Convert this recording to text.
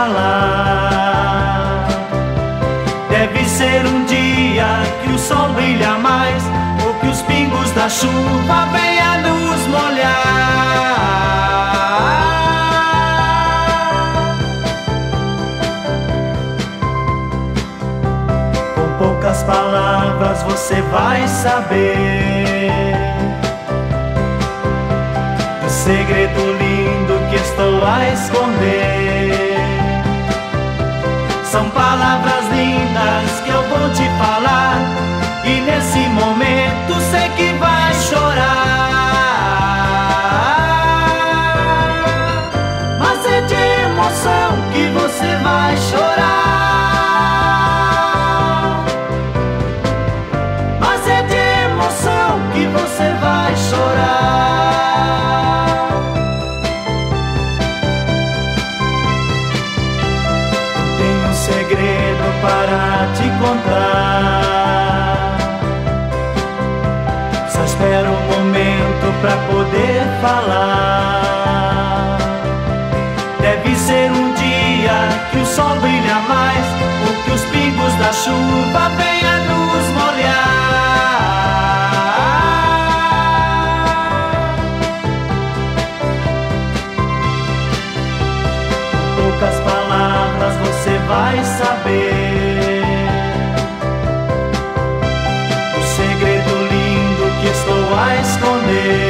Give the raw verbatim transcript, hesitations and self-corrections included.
falar. Deve ser um dia que o sol brilha mais, ou que os pingos da chuva vêm a nos molhar. Com poucas palavras você vai saber o segredo lindo que estou a esconder. São palavras lindas que eu vou te falar, e nesse momento sei que vai chorar. Mas é de emoção que você vai chorar. Mas é de emoção que você vai chorar. Segredo para te contar, só espero um momento pra poder falar. Deve ser um dia que o sol brilha mais, ou que os pingos da chuva vêm a nos molhar. Com poucas palavras você vai saber o segredo lindo que estou a esconder.